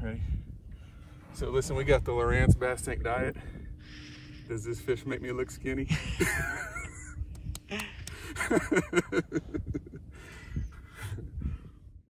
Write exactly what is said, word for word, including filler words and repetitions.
Ready? So listen, we got the Lowrance Bass Tank Diet. Does this fish make me look skinny?